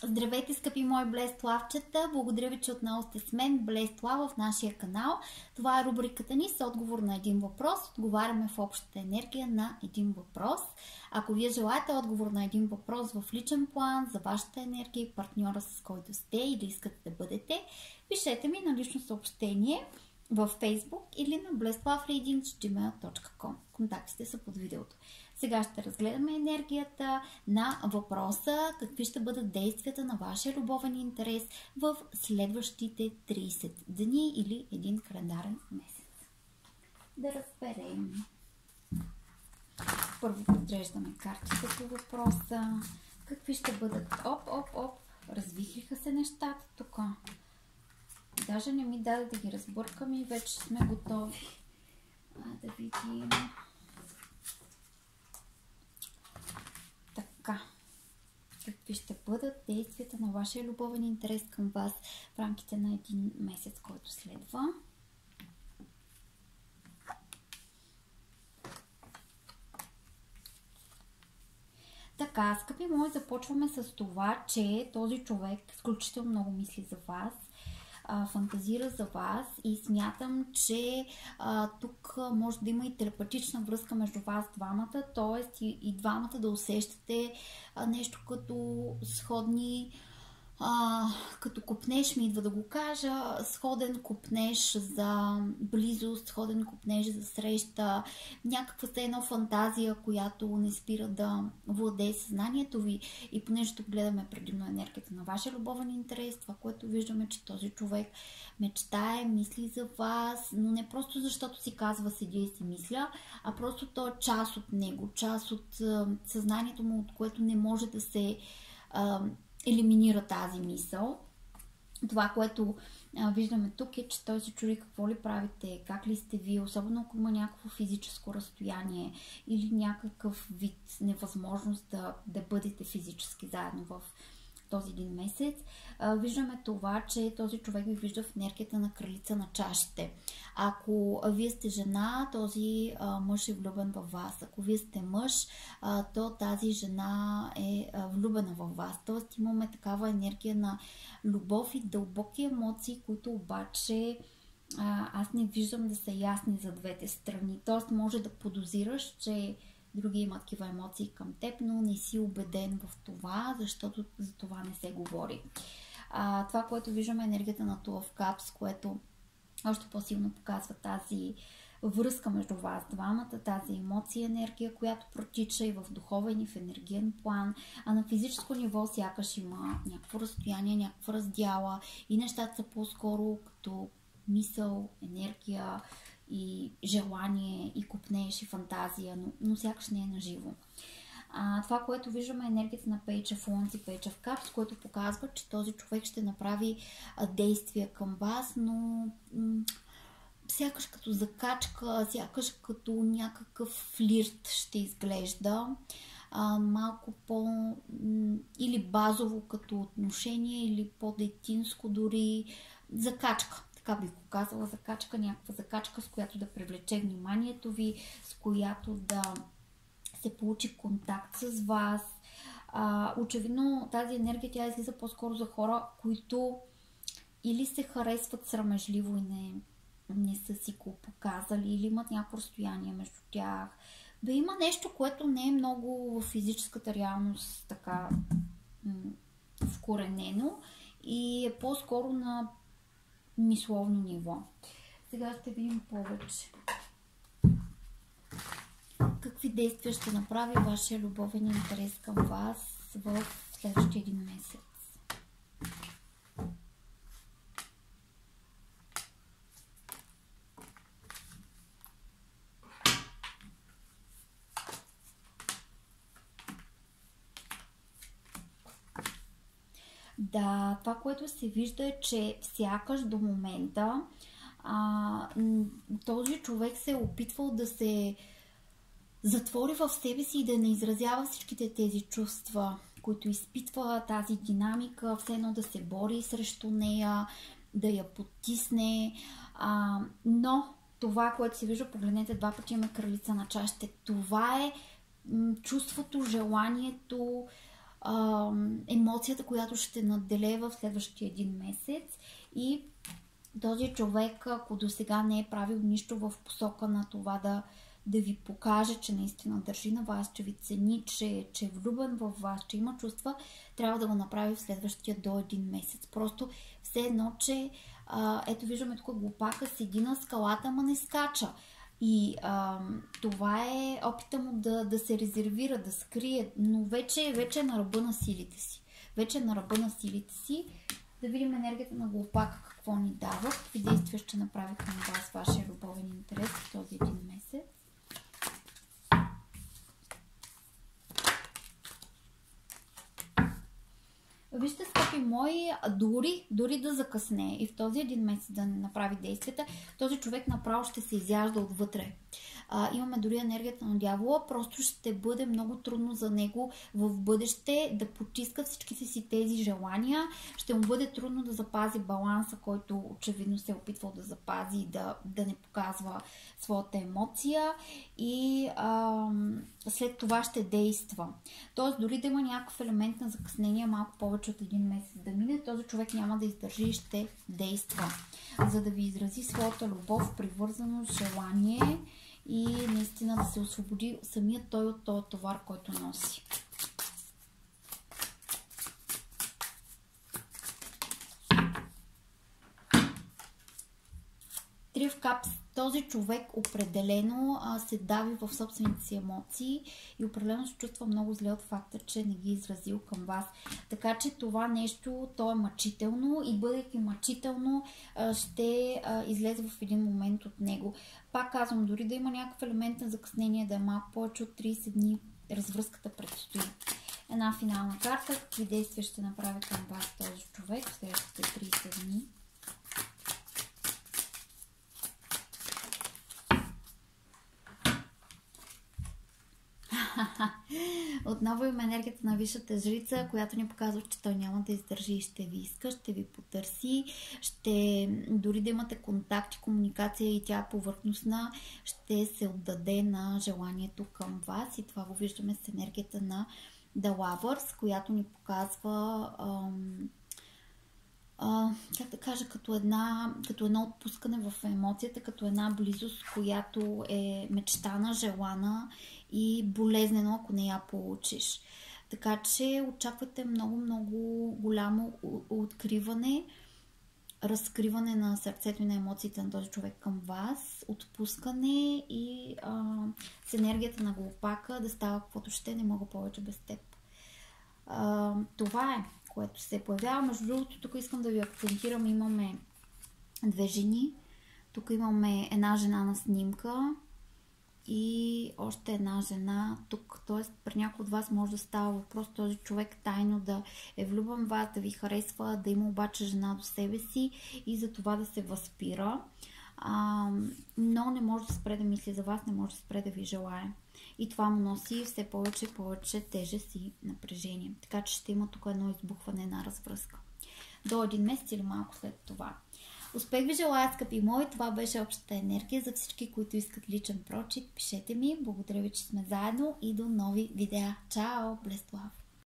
Здравейте, скъпи мои блестлавчета! Благодаря ви, че отново сте с мен, Блестлава, в нашия канал. Това е рубриката ни с отговор на един въпрос. Отговаряме в общата енергия на един въпрос. Ако вие желаете отговор на един въпрос в личен план за вашата енергия и партньора, с който сте или искате да бъдете, пишете ми на лично съобщение във Facebook или на blesslavreadings@gmail.com. Контактите са под видеото. Сега ще разгледаме енергията на въпроса какви ще бъдат действията на вашия любовен интерес в следващите 30 дни или един календарен месец. Да разберем. Първо подреждаме картите по въпроса. Какви ще бъдат? Оп. Развихриха се нещата тук. Даже не ми даде да ги разбъркам и вече сме готови. Да видим. Така. Какви ще бъдат действията на вашия любовен интерес към вас в рамките на един месец, който следва? Така, скъпи мои, започваме с това, че този човек изключително много мисли за вас, фантазира за вас и смятам, че тук може да има и телепатична връзка между вас двамата, т.е. и двамата да усещате нещо като сходни, като копнеж ми идва да го кажа, сходен копнеж за близост, сходен копнеж за среща, някаква едно фантазия, която не спира да владее съзнанието ви. И понеже тук гледаме предимно енергията на вашия любовен интерес, това, което виждаме, че този човек мечтае, мисли за вас, но не просто защото си казва седя и си мисля, а просто то е част от него, част от съзнанието му, от което не може да се елиминира тази мисъл. Това, което виждаме тук е, че той се чуди какво ли правите, как ли сте вие, особено ако има някакво физическо разстояние или някакъв вид невъзможност да бъдете физически заедно в този един месец. Виждаме това, че този човек ви вижда в енергията на кралица на чашите. Ако вие сте жена, този мъж е влюбен във вас. Ако вие сте мъж, то тази жена е влюбена във вас. Тоест имаме такава енергия на любов и дълбоки емоции, които обаче аз не виждам да са ясни за двете страни. Тоест може да подозираш, че други имат такива емоции към теб, но не си убеден в това, защото за това не се говори. Това, което виждаме, е енергията на Two of Cups, което още по-силно показва тази връзка между вас двамата, тази емоция, енергия, която протича и в духовен и в енергиен план, а на физическо ниво сякаш има някакво разстояние, някаква раздяла и нещата са по-скоро като мисъл, енергия и желание, и купнеж, и фантазия, но сякаш не е наживо. Това, което виждаме, е енергията на Page of Wands и Page of Cups, което показва, че този човек ще направи действия към вас, но сякаш като закачка, сякаш като някакъв флирт ще изглежда. Малко по или базово като отношение, или по-детинско дори закачка. Така бих го казала, закачка, някаква закачка, с която да привлече вниманието ви, с която да се получи контакт с вас. Очевидно тази енергия тя излиза по-скоро за хора, които или се харесват срамежливо и не са си го показали, или имат някакво разстояние между тях. Да има нещо, което не е много в физическата реалност така вкоренено и е по-скоро на мисловно ниво. Сега ще видим повече. Какви действия ще направи вашия любовен интерес към вас в следващия един месец? Да, това, което се вижда е, че сякаш до момента този човек се е опитвал да се затвори в себе си и да не изразява всичките тези чувства, които изпитва, тази динамика, все едно да се бори срещу нея, да я потисне, но това, което се вижда, погледнете, два пъти имаме кралица на чашите, това е чувството, желанието емоцията, която ще надделее в следващия един месец. И този човек, ако до сега не е правил нищо в посока на това да ви покаже, че наистина държи на вас, че ви цени, че е влюбен в вас, че има чувства, трябва да го направи в следващия до един месец. Просто все едно, че ето виждаме тук глупака седи на скалата, ама не скача. И това е опита му да се резервира, да скрие, но вече е на ръба на силите си. Вече е на ръба на силите си. Да видим енергията на глупака какво ни дава, какви действия ще направи към вас вашия любовен интерес в този един месец. Вижте, скъпи мои, дори да закъсне и в този един месец да не направи действията, този човек направо ще се изяжда отвътре. Имаме дори енергията на дявола, просто ще бъде много трудно за него в бъдеще да потиска всичките си тези желания. Ще му бъде трудно да запази баланса, който очевидно се е опитвал да запази и да не показва своята емоция. И след това ще действа. Тоест, дори да има някакъв елемент на закъснение, малко повече от един месец да мине, този човек няма да издържи и ще действа, за да ви изрази своята любов, привързаност, желание и наистина да се освободи самият той от този товар, който носи. Три в капс. Този човек определено се дави в собствените си емоции и определено се чувства много зле от факта, че не ги е изразил към вас. Така че това нещо, то е мъчително и бъдейки мъчително, ще излезе в един момент от него. Пак казвам, дори да има някакъв елемент на закъснение, да е малко повече от 30 дни, развръзката предстои. Една финална карта, какви действия ще направи към вас този човек в следващите 30 дни. Отново има енергията на висшата жрица, която ни показва, че той няма да издържи и ще ви иска, ще ви потърси, ще дори да имате контакт и комуникация и тя е повърхностна, ще се отдаде на желанието към вас и това го виждаме с енергията на The Lovers, която ни показва как да кажа, като едно отпускане в емоцията, като една близост, която е мечтана, желана и болезнено, ако не я получиш. Така че очаквате много голямо откриване, разкриване на сърцето и на емоциите на този човек към вас, отпускане и с енергията на глупака да става каквото ще, не мога повече без теб. Това е, което се появява. Между другото, тук искам да ви акцентирам, имаме две жени. Тук имаме една жена на снимка и още една жена тук. Т.е. при някой от вас може да става въпрос този човек тайно да е влюбен в вас, да ви харесва, да има обаче жена до себе си и за това да се възпира. Но не може да спре да мисли за вас, не може да спре да ви желае. И това му носи все повече и повече тежест и напрежение. Така че ще има тук едно избухване на развръзка. До един месец или малко след това. Успех ви желая, скъпи мои. Това беше общата енергия за всички, които искат личен прочит. Пишете ми. Благодаря ви, че сме заедно и до нови видеа. Чао! Blessed love!